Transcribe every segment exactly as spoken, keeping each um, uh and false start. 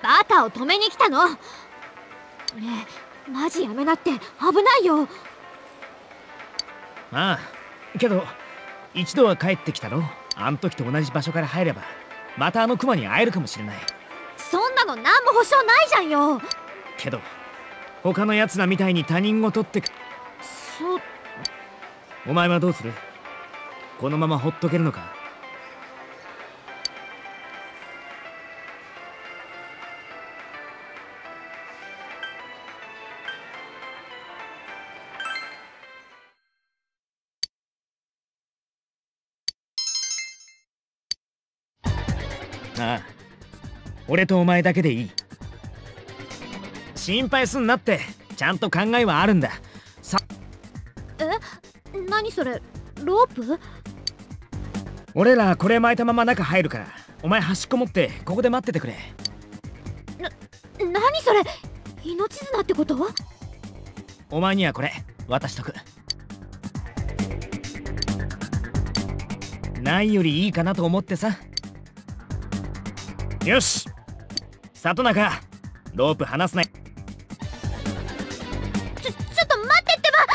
バカを止めに来たの。ねえ、マジやめなって、危ないよ。 ああ、けど一度は帰ってきたろ。あん時と同じ場所から入ればまたあのクマに会えるかもしれない。 そんなの何も保証ないじゃんよ。 けど他のやつらみたいに他人を取ってく。 そう。 お前はどうする？このままほっとけるのか？ああ、俺とお前だけでいい。心配すんなって、ちゃんと考えはあるんだ。さえ、何それ、ロープ？ 俺らこれ巻いたまま中入るから、お前端っこ持ってここで待っててくれ。 な、何それ、命綱ってこと？ お前にはこれ渡しとく。ないよりいいかなと思ってさ。よし、里中、ロープ離すな。ちょ、 ちょっと待ってってば。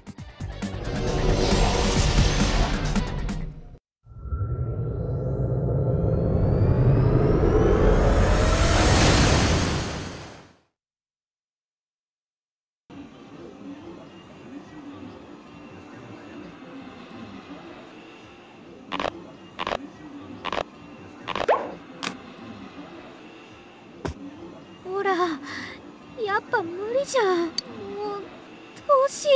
ほら、やっぱ無理じゃん。もうどうしよ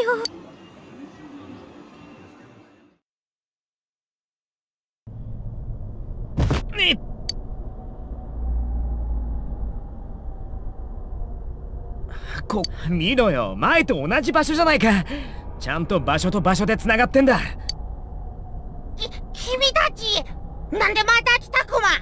う。ねこ見ろよ、前と同じ場所じゃないか。ちゃんと場所と場所でつながってんだ。 き君たちなんでまた来たクマ。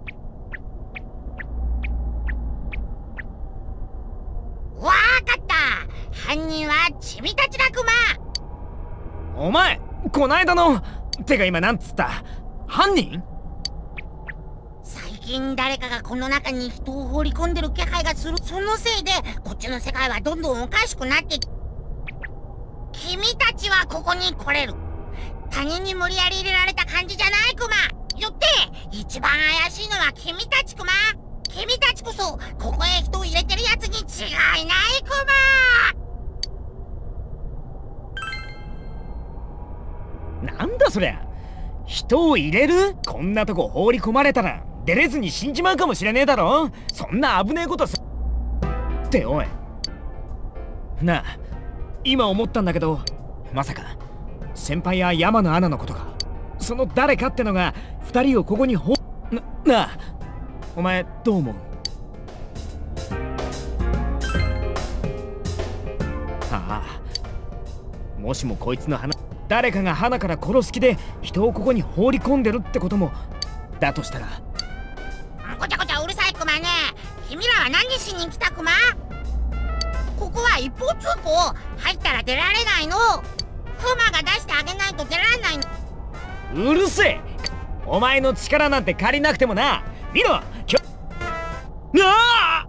わかった、犯人は君たちだクマ。 お前こないだのてか今なんつった？犯人？ 最近誰かがこの中に人を放り込んでる気配がする。そのせいでこっちの世界はどんどんおかしくなって、君たちはここに来れる。他人に無理やり入れられた感じじゃないクマ。よって一番怪しいのは君たちクマ。君たちこそここへ人を入れてるやつに違いないクマ。なんだそりゃ、人を入れる？こんなとこ放り込まれたら出れずに死んじまうかもしれねえだろ。そんな危ねえことさっておい。なあ、今思ったんだけど、まさか先輩や山野アナのことか。その誰かってのが二人をここにほななあ、お前どう思う？ああ、もしもこいつの話、誰かが花から殺す気で人をここに放り込んでるってこともだとしたら。 ごちゃごちゃうるさいクマね。君らは何しに来たクマ？ここは一方通行。入ったら出られないの。クマが出してあげないと出られないの。 うるせえ、お前の力なんて借りなくてもな。見ろきょなあ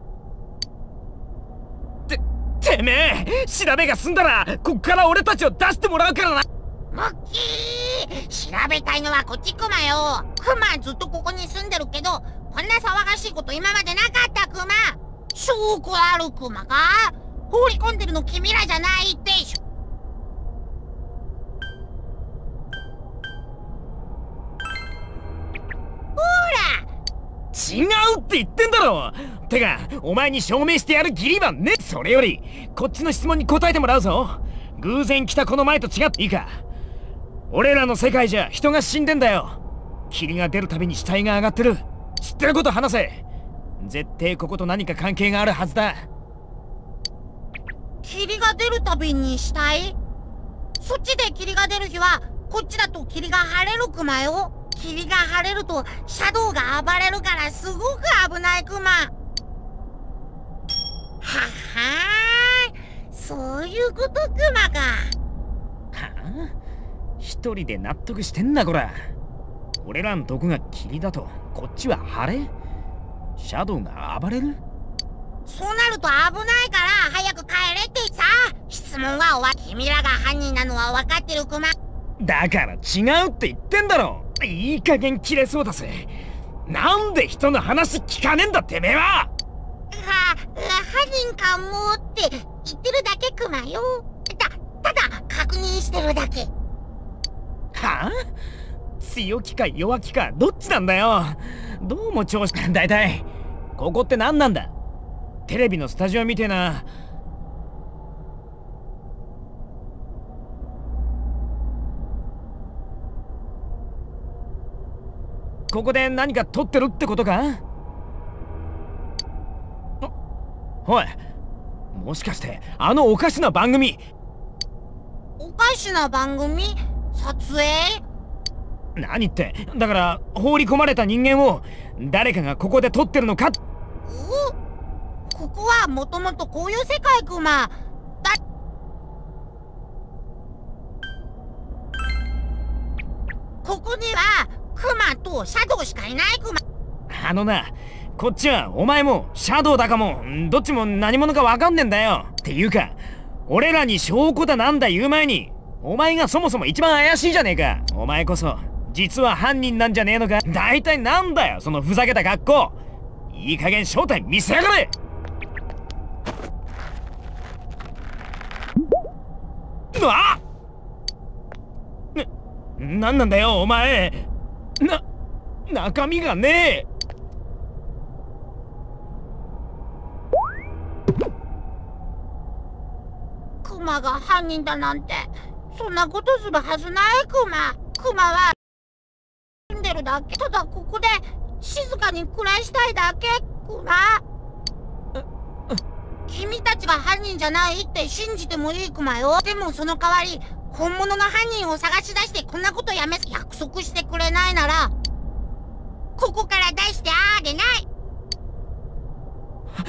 ててめえ、調べが済んだらこっから俺たちを出してもらうからな。 ムッキー、調べたいのはこっちクマよ。クマずっとここに住んでるけど、こんな騒がしいこと今までなかったクマ。証拠あるクマか？放り込んでるの君らじゃないってしょ。ほら、 違うって言ってんだろ。てかお前に証明してやる義理はね。それよりこっちの質問に答えてもらうぞ。偶然来たこの前と違っていいか？俺らの世界じゃ人が死んでんだよ。霧が出るたびに死体が上がってる。知ってること話せ。絶対ここと何か関係があるはずだ。 霧が出るたびに死体？そっちで霧が出る日はこっちだと霧が晴れるクマよ。霧が晴れるとシャドウが暴れるからすごく危ないクマ。はっはー、そういうことクマか。 はあ、一人で納得してんなこら。俺らんとこが霧だとこっちは晴れ？シャドウが暴れる？ そうなると危ないから早く帰れってさ。質問は終わり。君らが犯人なのは分かってるクマ。 だから違うって言ってんだろ。いい加減切れそうだぜ。なんで人の話聞かねえんだてめえは。 は、犯人かもって言ってるだけクマよ。た、ただ確認してるだけ。 はあ？強気か弱気かどっちなんだよ。どうも調子だいたいここって何なんだ。テレビのスタジオみてえな。ここで何か撮ってるってことか？おい、もしかしてあのおかしな番組？ おかしな番組？撮影？ 何って、だから放り込まれた人間を誰かがここで撮ってるのか？ お、ここはもともとこういう世界クマだ。ここにはクマとシャドウしかいないクマ。 あのな、こっちはお前もシャドウだかもどっちも何者かわかんねえんだよ。っていうか俺らに証拠だなんだ言う前にお前がそもそも一番怪しいじゃねえか。お前こそ実は犯人なんじゃねえのか。大体なんだよそのふざけた格好。いい加減正体見せやがれ。あっ、な、なんなんだよお前。な、中身がねえ。 クマが犯人だなんてそんなことするはずないクマ。クマは住んでるだけ。ただここで静かに暮らしたいだけクマ。君たちが犯人じゃないって信じてもいいクマよ。でもその代わり本物の犯人を探し出してこんなことやめ約束してくれないならここから出してあげない。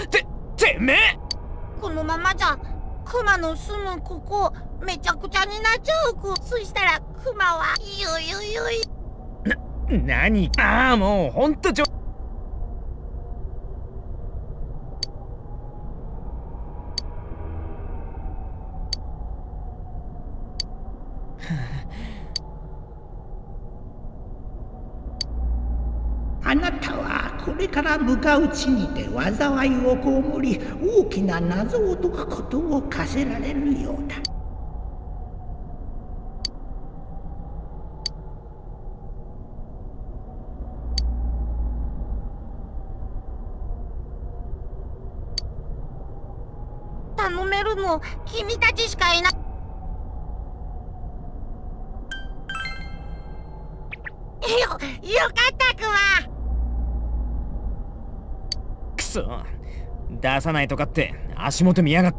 て、てめえ！ このままじゃクマの住むここめちゃくちゃになっちゃうク。そしたらクマはゆゆゆい。 な、何？ああもうほんとちょあなたはこれから向かう地にて災いを被り大きな謎を解くことを課せられるようだ。 頼めるの君たちしかいない。よ、よかったクマ。 くそ、出さないとかって足元見やがって。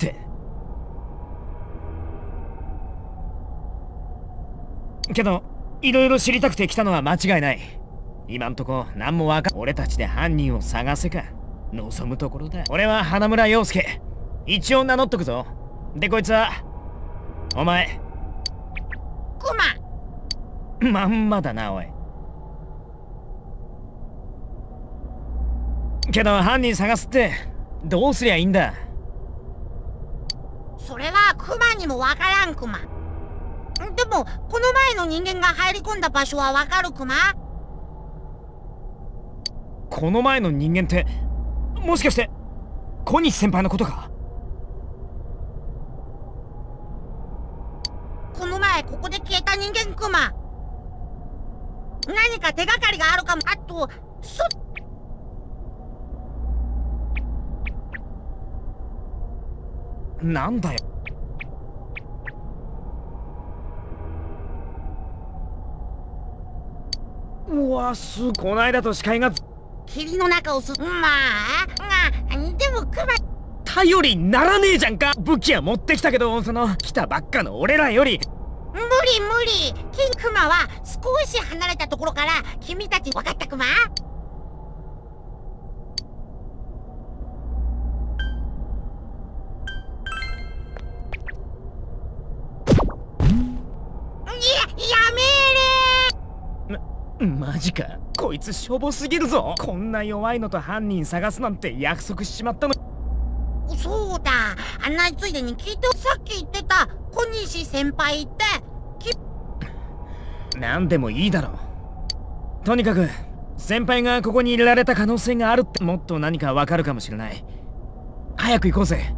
けどいろいろ知りたくて来たのは間違いない。今んとこ何もわかん。俺たちで犯人を探せか望むところだ。俺は花村陽介、一応名乗っとくぞ。でこいつはお前クマ。 まんまだなおい。けど犯人探すってどうすりゃいいんだ。 それはクマにもわからんクマ。でもこの前の人間が入り込んだ場所はわかるクマ。 この前の人間ってもしかして小西先輩のことか。 この前ここで消えた人間クマ。何か手がかりがあるかも。あとそなんだよ。うわすこないだと視界が霧の中をすまあがでもクマ頼りにならねえじゃんか。武器は持ってきたけどその来たばっかの俺らより無理無理。キンクマは少し離れたところから君たち分かったクマ。 マジかこいつしょぼすぎるぞ。こんな弱いのと犯人探すなんて約束しちまったの。 そうだ、案内ついでに聞いて。さっき言ってた小西先輩ってきなんでもいいだろう。とにかく先輩がここに入れられた可能性があるって、もっと何かわかるかもしれない。早く行こうぜ。